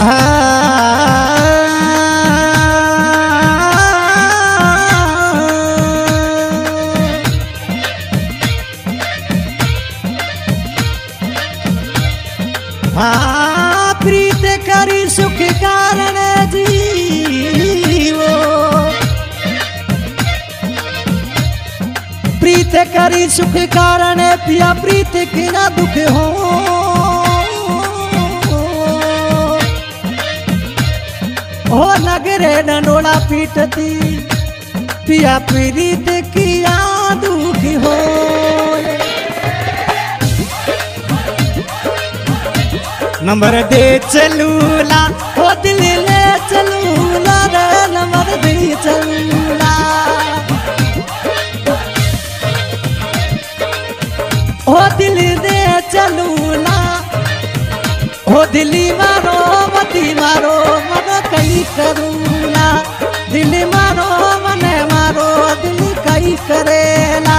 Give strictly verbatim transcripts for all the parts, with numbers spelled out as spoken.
हाँ प्रीत करी सुख कारण जीवो, प्रीत करी सुख कारण पिया प्रीत की ना दुख हो। हो नगरे डंडोला पीटती पिया प्रीत की ना दुख हो। नंबर दे चलूला हो दिल ले चलूला रे, नंबर दे चलूला हो दिल दे चलूला। हो दिली मारो मती मारो मन कई करूला, दिल मारो मने मारो दिल कई करेला।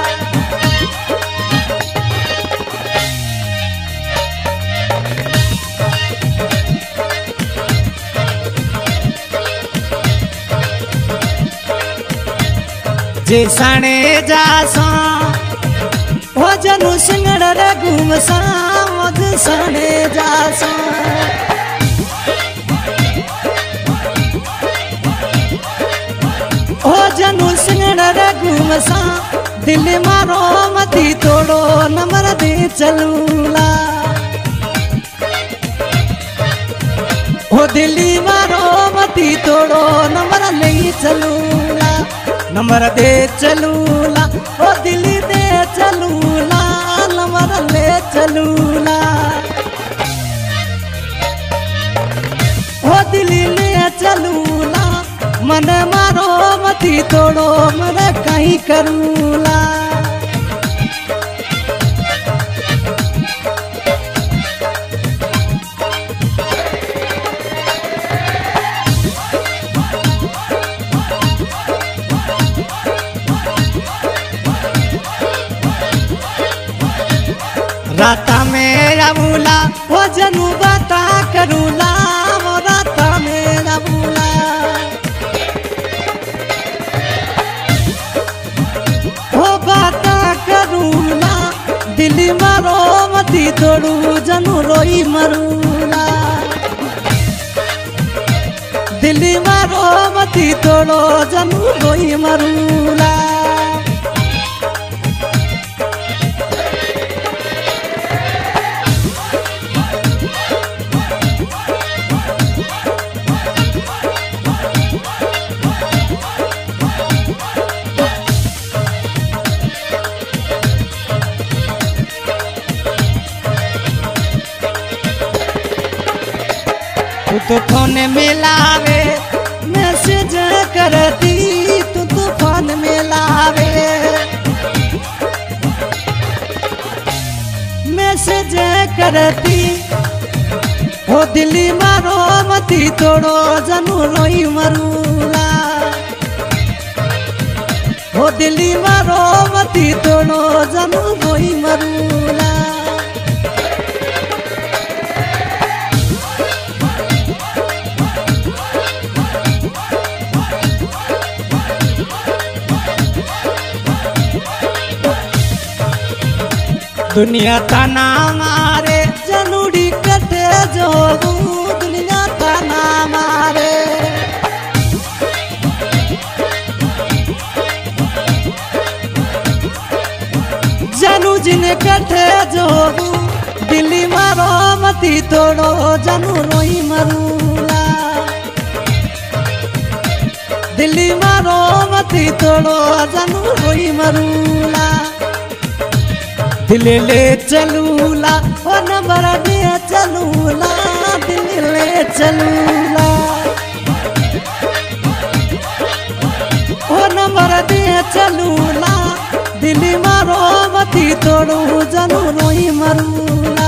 जे साणे जासा हो जनु सिंगड़ रे घूमसा, मज साणे जासा हो जनु सिंगड़ रे घूमसा। दिल मारो मती तोड़ो नंबर दे चलूला। हो दिल्ली मारो मती तोड़ो नंबर ले चलूला, नंबर दे चलूला। ओ दिल्ली दे चलूला, नंबर ले चलूला। ओ दिल्ली ले चलूला, मन मारो मती तोड़ो मन कहीं करूला। राता में रबूला हो जनु बाता करूला, वो राता में रबूला। हो बाता करूला, दिल्ली मारो मती तोड़ू जनु रोई मरूला। दिल्ली मारो मती तोड़ो जनु रोई मरूला। तू तो फोन मिलावे मैसेज करती, तू तो फोन मिलावे मैसेज करती। हो दिल्ली मारो मती तोड़ो जनु रोई मरूला। हो दिल्ली मारो मती तोड़ो जनु रोई मरूला। दुनिया तना मारे जनुड़ी कटे जोगू, दुनिया तना मारे जनु जिन कटे जोगू। दिल्ली मारो मती तोड़ो जनु रोई मरूला। दिल्ली मारो मती तोड़ो जनु रोई मरूला। दिल ले चलूला ओ नंबर दे चलूला, दिल ले चलूला। ओ नंबर दे चलूला, दिल मारो मती तोड़ू जनु रोई मरूला।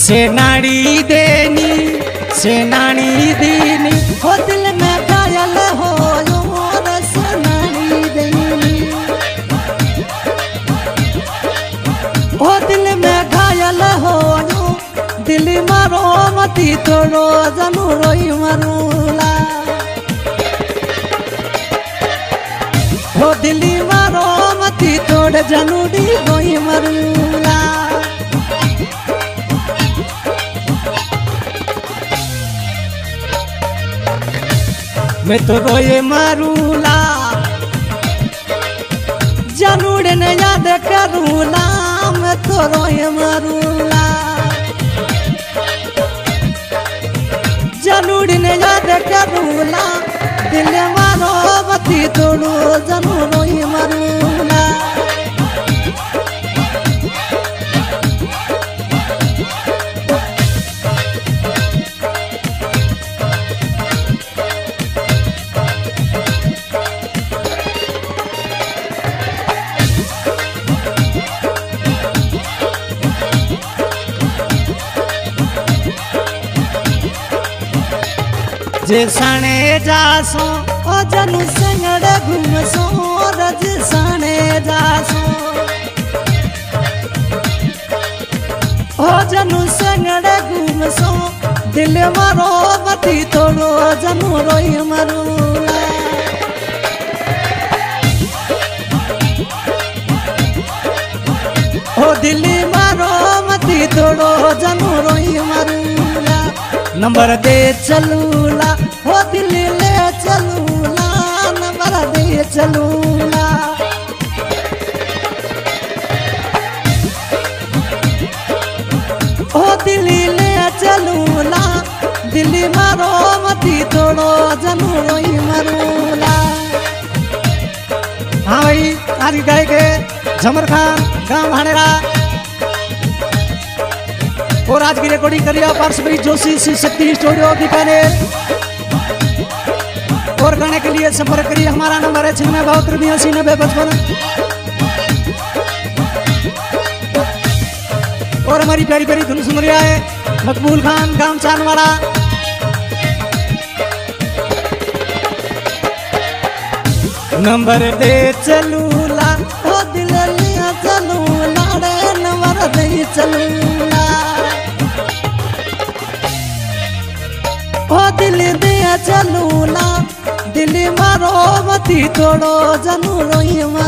सेनानी देनी सेनानी दीनी हो दिल में घायल हो मोर सेनानी देनी हो दिल में घायल हो दिल मारो मती तोड़ो जनू रोई मरूला हो दिल मारो मती तोड़ जनू दी रोई मरूला मैं तो रोए मरूला जनूड़ ने याद करूला मैं तो रोए मरूला जनूड़ ने याद करूला दिल मारो मती तोड़ो जनू रोई मरूला जे साने जासो ओ जनू संगड़ घूमसो रज साने जासो ओ जनू संगड़ घूमसो दिल मारो मती तोड़ो जनू रोई मरूला ओ दिल मारो मती तोड़ो जनू रोई मरूला नंबर दे चलूला हो दिल ले चलूला नंबर दे चलूला हो दिल ले चलूला दिल मारो मती तोड़ो जनू रोई मरूला। हाँ भाई आज गाय के झमर खान गाँव भानेरा और आज की रिकॉर्डिंग करिए पार्श्वरी जोशी शिव शक्ति स्टूडियो बीकानेर और गाने के लिए संपर्क करिए हमारा नंबर है छियानवे बहत्तर बयासी नब्बे पचपन और हमारी प्यारी प्यारी धुन सुन रहा है मकबूल खान गांव चांदवाड़ा नंबर दे चलूला ओ दिल लिया चलूला रे नंबर दे चलूला ओ दिल दिया चलूला दिल मारो मती तोड़ो जनू रोई